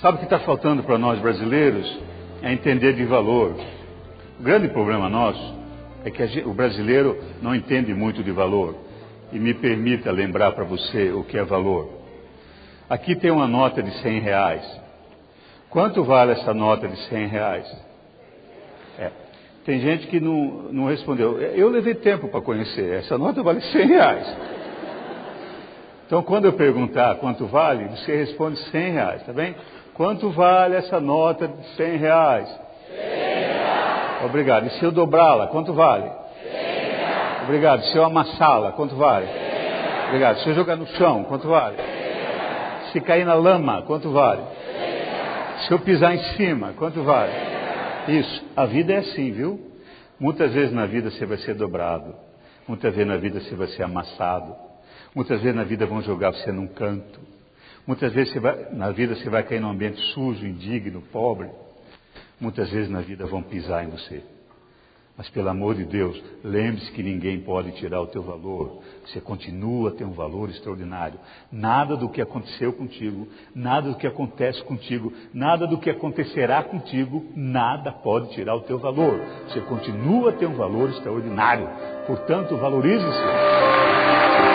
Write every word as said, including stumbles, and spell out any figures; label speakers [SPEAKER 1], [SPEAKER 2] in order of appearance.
[SPEAKER 1] Sabe o que está faltando para nós brasileiros? É entender de valor. O grande problema nosso é que a gente, o brasileiro não entende muito de valor. E me permita lembrar para você o que é valor. Aqui tem uma nota de cem reais. Quanto vale essa nota de cem reais? É. Tem gente que não, não respondeu. Eu levei tempo para conhecer. Essa nota vale cem reais. Então, quando eu perguntar quanto vale, você responde cem reais, tá bem? Quanto vale essa nota de cem reais? cem reais. Obrigado. E se eu dobrá-la, quanto vale? cem reais. Obrigado. Se eu amassá-la, quanto vale? cem reais. Obrigado. Se eu jogar no chão, quanto vale? cem reais. Se cair na lama, quanto vale? cem reais. Se eu pisar em cima, quanto vale? cem reais. Isso. A vida é assim, viu? Muitas vezes na vida você vai ser dobrado. Muitas vezes na vida você vai ser amassado. Muitas vezes na vida vão jogar você num canto. Muitas vezes você vai, na vida você vai cair num ambiente sujo, indigno, pobre. Muitas vezes na vida vão pisar em você. Mas pelo amor de Deus, lembre-se que ninguém pode tirar o teu valor. Você continua a ter um valor extraordinário. Nada do que aconteceu contigo, nada do que acontece contigo, nada do que acontecerá contigo, nada pode tirar o teu valor. Você continua a ter um valor extraordinário. Portanto, valorize-se.